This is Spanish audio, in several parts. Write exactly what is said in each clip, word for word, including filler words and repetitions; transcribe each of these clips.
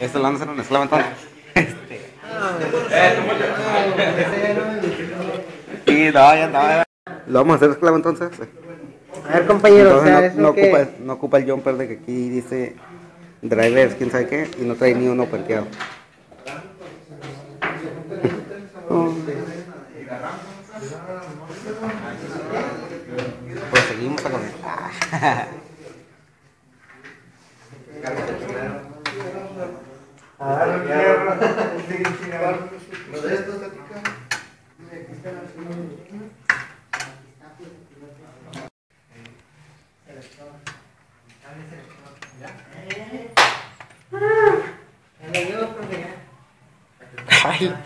Esto lo van a hacer un esclavo entonces. Este. Sí, no, ya no. Lo vamos a hacer esclavo entonces. A ver, compañero, Entonces, o sea, no, eso no que... ocupa, no ocupa el jumper de que aquí dice drivers, quién sabe qué, y no trae ni uno puenteado. Oh. Proseguimos a conectar. Ay.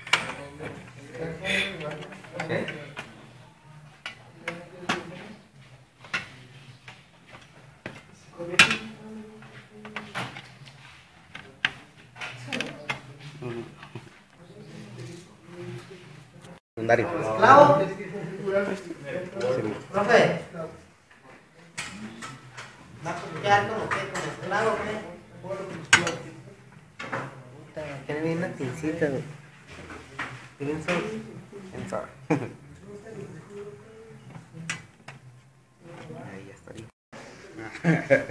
Secundario. ¿Esclavo? Profe. ¿Va a quedar como qué? ¿Como esclavo o qué? Puta, tiene bien una pincita, güey. ¿Quién sabe? ¿Quién sabe? Ahí ya estaría.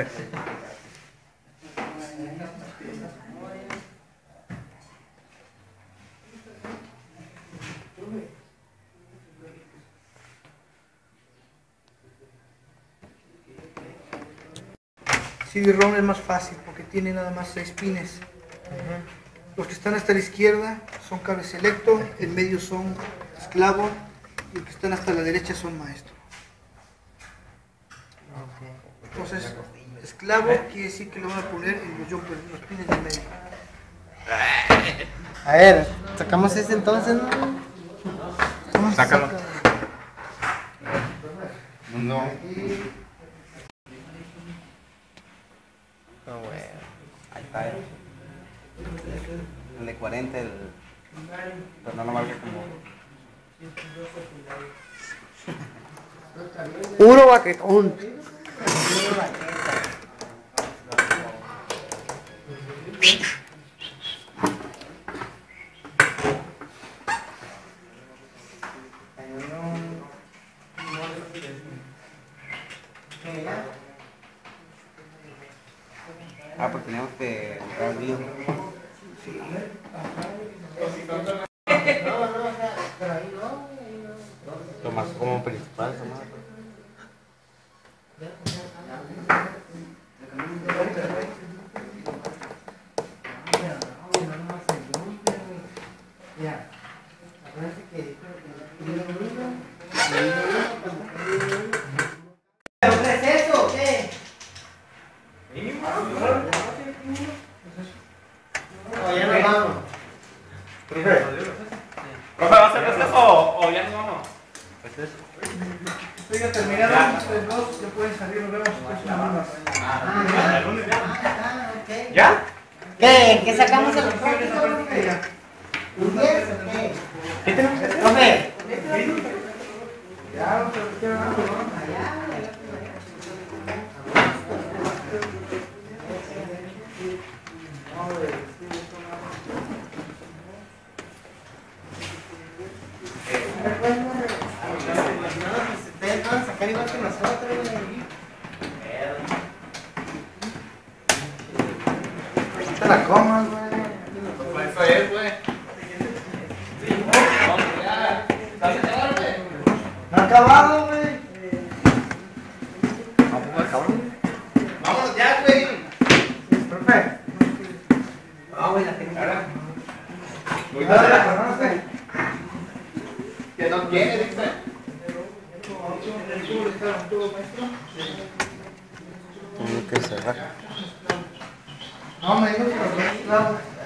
C D-ROM es más fácil porque tiene nada más seis pines. Los que están hasta la izquierda son cable selecto, en medio son esclavo y los que están hasta la derecha son maestro. Entonces, esclavo quiere decir que lo van a poner en los jumpers, en los pines del medio. A ver, sacamos ese entonces, ¿no? Sácalo. No. No, güey. Ahí está el, el de cuarenta, el, pero no lo marca como... Puro baquetón. Ah, pues teníamos que entrar al video. Sí. Tomás como principal, Tomás. ¿Qué es eso o qué? No, ya nos vamos. Profe, ¿va a hacer eso o, o ya nos vamos? Pues eso. Estoy ya terminado, ustedes dos ya pueden salir, nos vemos en una más. Ah, ah, ok. ¿Ya? ¿Qué? ¿Qué sacamos el Ya. ¿Un diez o qué? ¿Qué tenemos que hacer? Profe. Ya, no te lo quiero dar. Ustedes van a sacar igual que nosotros, güey. Te la comas, güey. Pues eso es, güey. No ha acabado, güey. Vámonos ya, güey. Profe. No, güey, la tengo. Muy ¿Ya la tarde. conoce? Que no quiere, dice. Tengo que cerrar. No, me dijo que los dos esclavos.